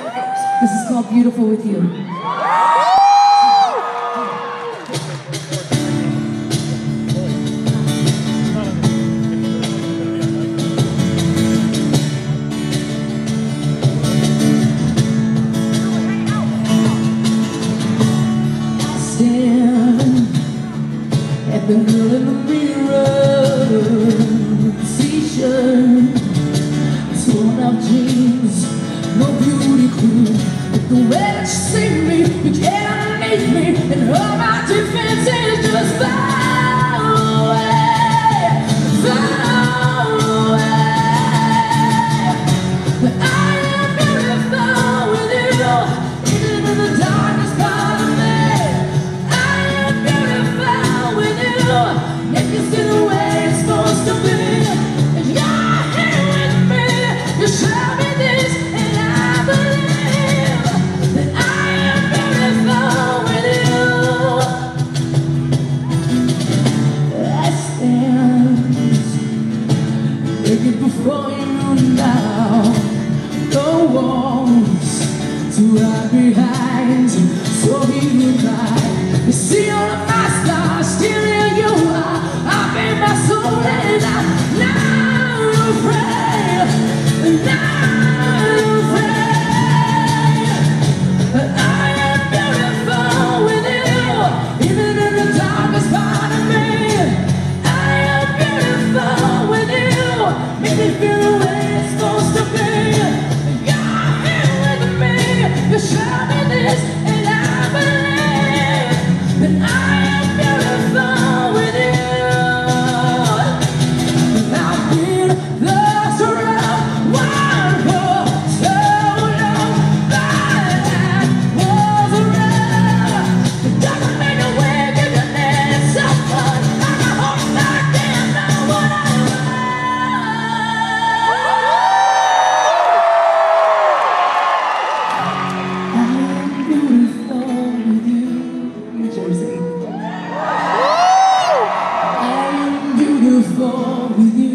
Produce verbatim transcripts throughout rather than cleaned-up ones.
This is called Beautiful With You. At the girl in the mirror, t-shirt, torn up jeans, no beauty queen. But the way that you see me, you can't underneath me, and all my defenses just fall away, fall away. But I am beautiful with you, even in the darkest part of me. If you see the way it's supposed to be, and you're here with me, you show me this, and I believe that I am beautiful with you. I stand naked before you now, no walls to hide behind, so here you lie. You see all of my stars stealing you. I made my soul and I'm not afraid, not afraid. I am beautiful with you, even in the darkest part of me. I am beautiful with you, make me feel the way it's supposed to be. You're here with me, you show me this, and I believe that I am beautiful with you. With you,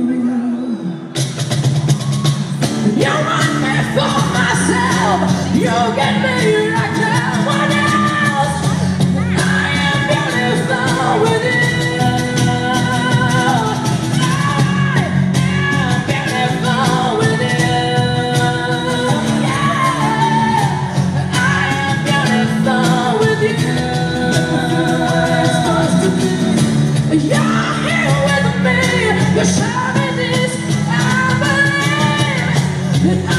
you want me for myself, you get me like no one else. I am beautiful with you. I am beautiful with you. Yeah, I am beautiful with you. You're here with me. You show me this, I believe that I